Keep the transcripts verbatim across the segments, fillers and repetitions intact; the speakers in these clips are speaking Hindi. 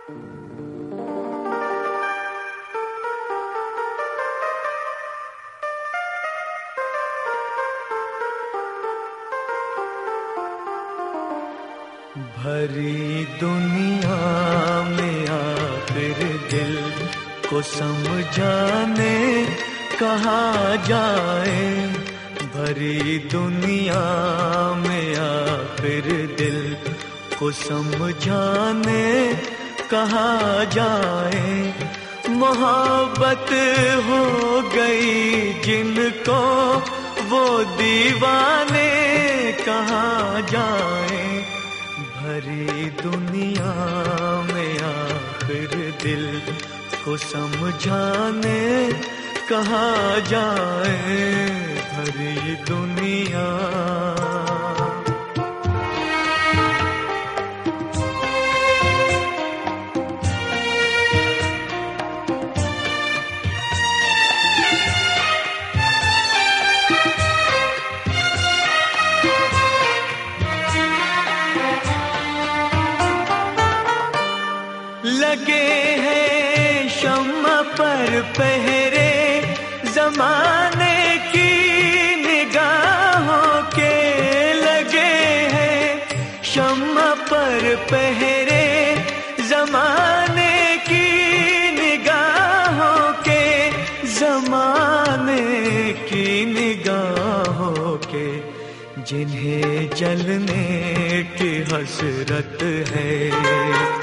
भरी दुनिया में आखिर दिल को समझाने कहाँ जाए। भरी दुनिया में आखिर दिल को समझाने कहाँ जाए। मोहब्बत हो गई जिनको वो दीवाने कहाँ जाए। भरी दुनिया में आखिर दिल को समझाने कहाँ जाए। भरी दुनिया लगे हैं शम्मा पर पहरे ज़माने की निगाहों के। लगे हैं शम्मा पर पहरे ज़माने की निगाहों के। ज़माने की निगाहों के जिन्हें जलने की हसरत है।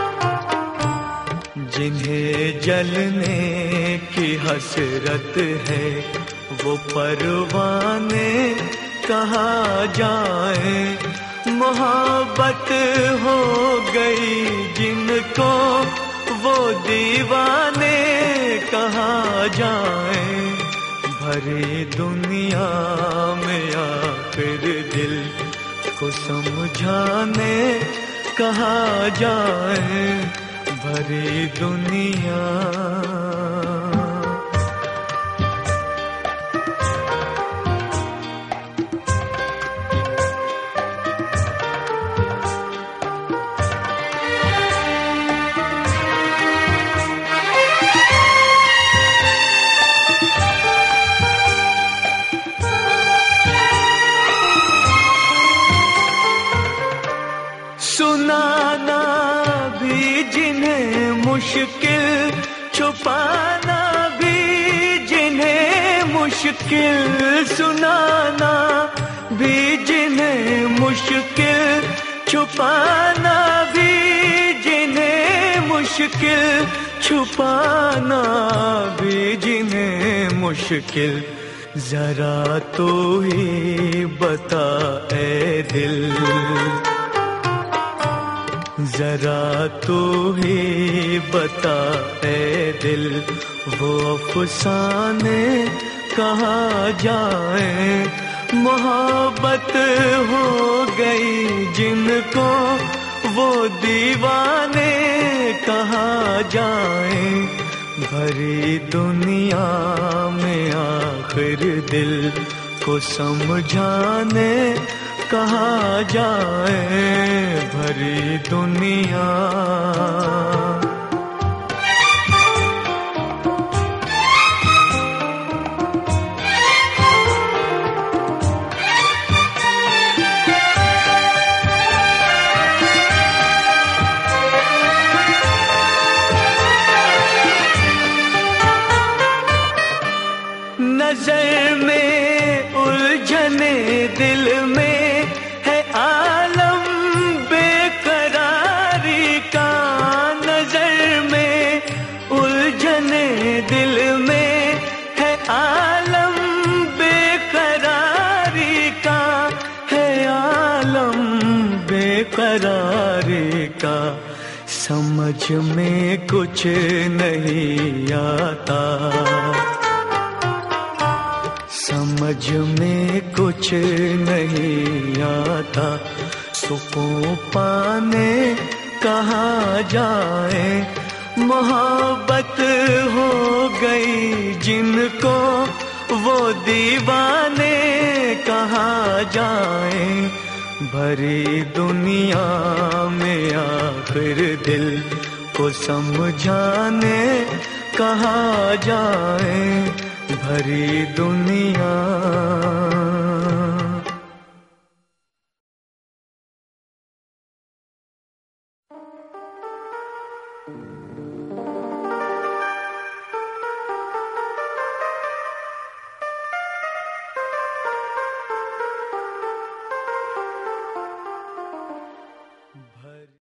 जिन्हें जलने की हसरत है वो परवाने कहाँ जाए। मोहब्बत हो गई जिनको वो दीवाने कहाँ जाए। भरी दुनिया में आखिर दिल को समझाने कहाँ जाए। भरी दुनिया सुनाना भी जिन्हें मुश्किल, छुपाना भी जिन्हें मुश्किल। सुनाना भी जिन्हें मुश्किल, छुपाना भी जिन्हें मुश्किल। छुपाना भी जिन्हें मुश्किल। जरा तो ही बता ऐ दिल, जरा तो ही बता ऐ दिल, वो अफसाने कहाँ जाए। मोहब्बत हो गई जिनको वो दीवाने कहाँ जाए। भरी दुनिया में आखिर दिल को समझाने कहाँ जाए। भरी दुनिया नजर में उलझने दिल में है आलम बेकरारी का। नजर में उलझने दिल में है आलम बेकरारी का, है आलम बेकरारी का। समझ में कुछ नहीं आता, समझ में कुछ नहीं आता। सुकून पाने कहाँ जाए। मोहब्बत हो गई जिनको वो दीवाने कहाँ जाए। भरी दुनिया में आखिर दिल को समझाने कहाँ जाए भरी दुनिया।